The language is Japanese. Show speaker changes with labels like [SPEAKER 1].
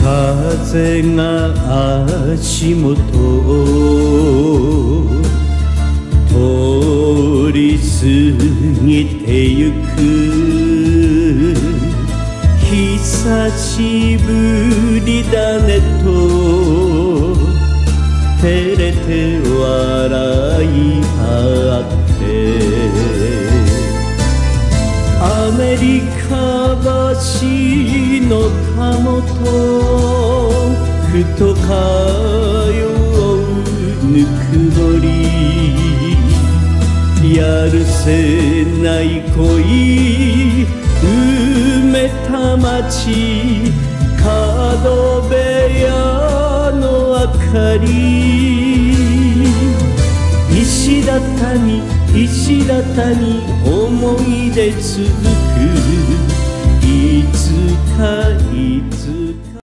[SPEAKER 1] 風が足元を通り過ぎてゆく、久しぶりだねと照れて笑い合って、アメリカ橋のたもとふと通うぬくもり、やるせない恋埋めた街、角部屋の明かり、石畳石畳思い出続く、いつかいつ